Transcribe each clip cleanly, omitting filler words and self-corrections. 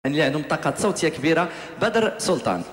اللي عندهم طاقة صوتية كبيرة. بدر سلطان.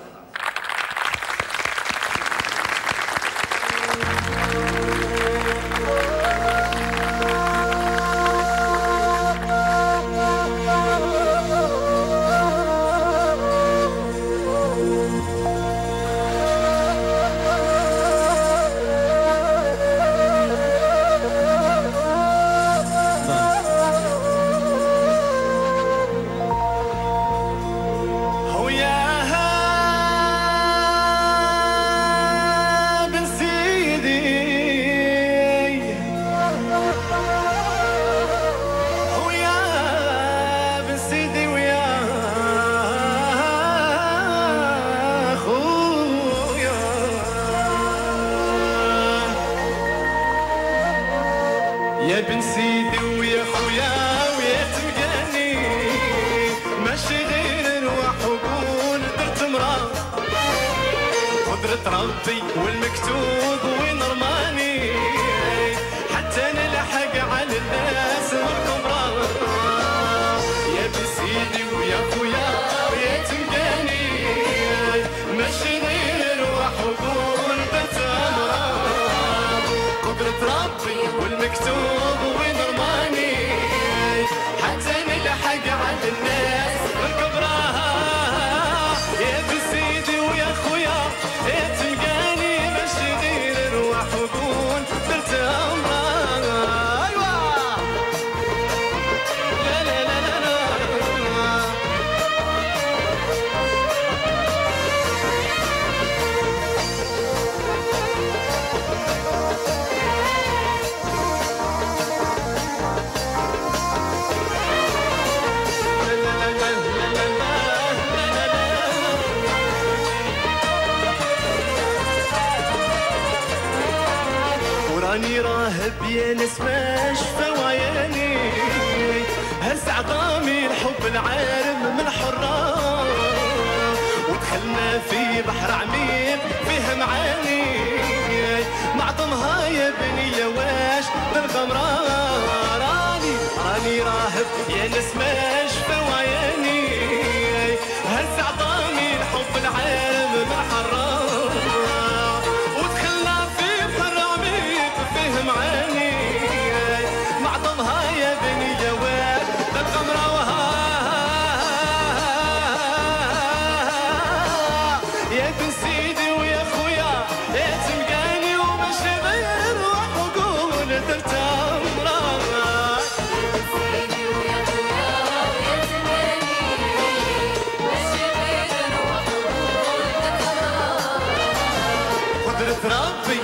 يا بن سيدي ويا خويا ويا تلقاني ماشي غير نروح وقول درت مرا قدرة ربي والمكتوب وين رماني حتى نلحق على الناس والكبرى. يا بن سيدي ويا خويا ويا تلقاني ماشي غير نروح وقول درت مرا قدرة ربي والمكتوب وين رماني حتى نلحق على الناس والكبراها. يا بسيدي ويا خويا يا تلقاني ماشي غير نروح وقول درت امرا. ايوا لا لا لا لا لا راني راهب يا ناس ما شفا وعياني هز عظامي الحب العارم من حرام ودخلنا في بحر عميق فيه معاني معظمها يا بنية واش بالغمرة. راني راهب يا ناس ما شفا وعياني هز عظامي الحب العارم من حرام معاني معظمها يا بني جواد بالقمرة وها. يا بن سيدي ويا خويا يا تلقاني وماشي غير روح وقول درت امرا. يا سيدي ويا خويا يا تلقاني ماشي غير روح وقول درت امرا قدرة ربي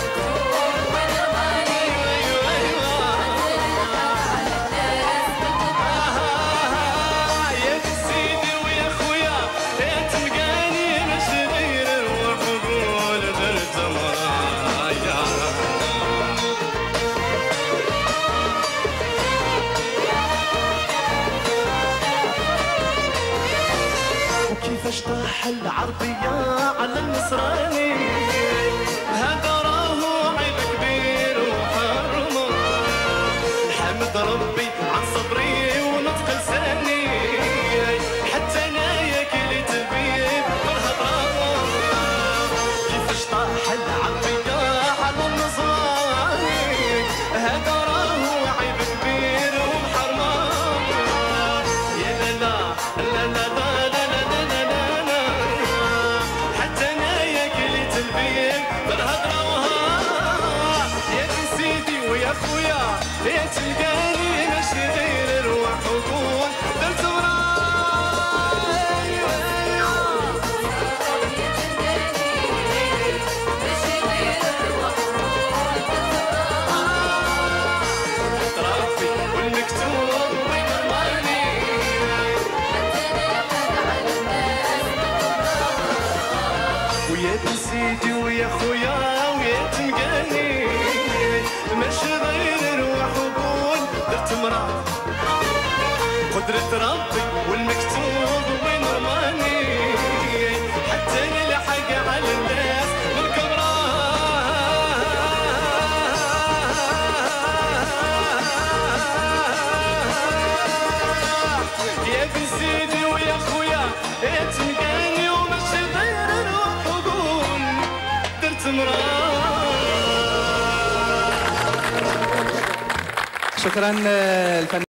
كيفاش طاح العربية على النصراني هذا راهو عيب كبير وحرمه حمد ربي عن صبري ونطق لساني حتى انا ياكلت البيب بالهضره. كيفاش طاح العربية على النصراني هذا راهو عيب كبير ومحرمه. يا لا لا لا لا لا يا خويا يا تلقاني ماشي غير روح وقول درت ربي والمكتوب وين رماني ويا بن سيدي ويا خويا ويا تلقاني ماشي غير روح وقول درت مرا قدرة ربي والمكتوب وين رماني حتى نلحق على الناس بالكبرى. يا بن سيدي ويا شكرا الفنان